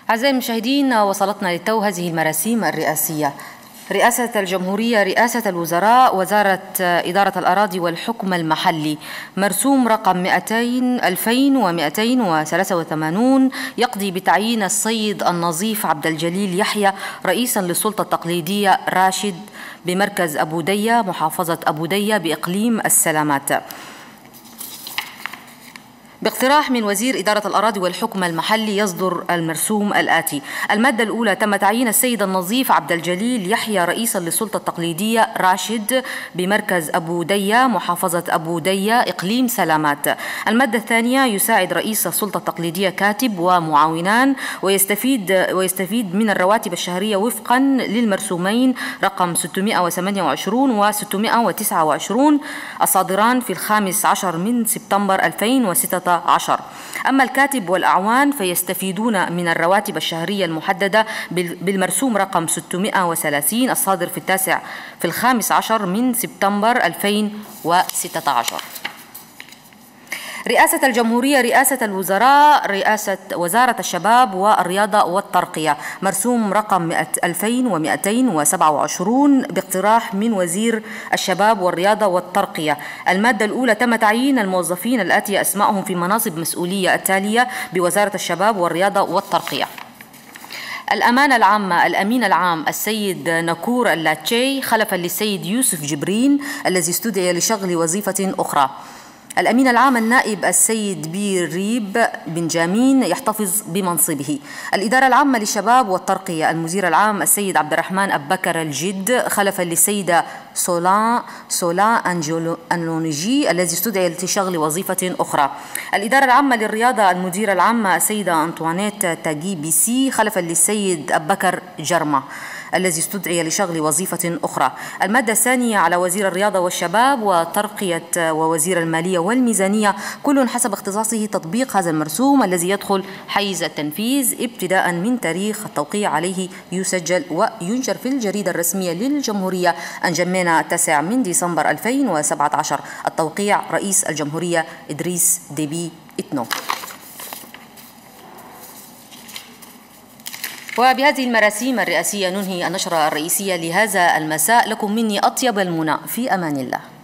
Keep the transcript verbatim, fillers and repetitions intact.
أعزائي المشاهدين، وصلتنا للتو هذه المراسيم الرئاسية: رئاسة الجمهورية، رئاسة الوزراء، وزارة إدارة الأراضي والحكم المحلي. مرسوم رقم ألفين ومئتين وثلاثة وثمانين يقضي بتعيين السيد النظيف عبد الجليل يحيى رئيسا للسلطة التقليدية راشد بمركز أبو دية محافظة أبو دية بإقليم السلامات، باقتراح من وزير إدارة الأراضي والحكم المحلي. يصدر المرسوم الآتي: المادة الأولى: تم تعيين السيد النظيف عبد الجليل يحيى رئيسا للسلطة التقليدية راشد بمركز أبو دية محافظة أبو دية إقليم سلامات. المادة الثانية: يساعد رئيس السلطة التقليدية كاتب ومعاونان، ويستفيد ويستفيد من الرواتب الشهرية وفقا للمرسومين رقم ستمئة وثمانية وعشرين و ستمئة وتسعة وعشرين الصادران في الخامس عشر من سبتمبر ألفين وستة عشر. أما الكاتب والأعوان فيستفيدون من الرواتب الشهرية المحددة بالمرسوم رقم ستمئة وثلاثين الصادر في التاسع في الخامس عشر من سبتمبر ألفين وستة عشر. رئاسة الجمهورية، رئاسة الوزراء، رئاسة وزارة الشباب والرياضة والترقية. مرسوم رقم ألفين ومئتين وسبعة وعشرين باقتراح من وزير الشباب والرياضة والترقية. المادة الأولى: تم تعيين الموظفين الآتية أسمائهم في مناصب مسؤولية التالية بوزارة الشباب والرياضة والترقية: الأمانة العامة الأمين العام السيد نكور اللاتشي خلفا للسيد يوسف جبرين الذي استدعي لشغل وظيفة أخرى. الأمين العام النائب السيد بير ريب بن جامين يحتفظ بمنصبه. الإدارة العامة للشباب والترقية المدير العام السيد عبد الرحمن أبو بكر الجد خلفا للسيدة سولان سولان أنلونجي الذي استدعي لشغل وظيفة أخرى. الإدارة العامة للرياضة المديرة العامة السيدة أنطوانيت تاجي بي سي خلفا للسيد أبو بكر جرمة الذي استدعي لشغل وظيفة أخرى. المادة الثانية: على وزير الرياضة والشباب وترقية ووزير المالية والميزانية كل حسب اختصاصه تطبيق هذا المرسوم الذي يدخل حيز التنفيذ ابتداء من تاريخ التوقيع عليه. يسجل وينشر في الجريدة الرسمية للجمهورية أنجمينا التاسع من ديسمبر ألفين وسبعة عشر. التوقيع: رئيس الجمهورية إدريس ديبي إتنو. وبهذه المراسيم الرئاسية ننهي النشرة الرئيسية لهذا المساء. لكم مني أطيب المنى، في أمان الله.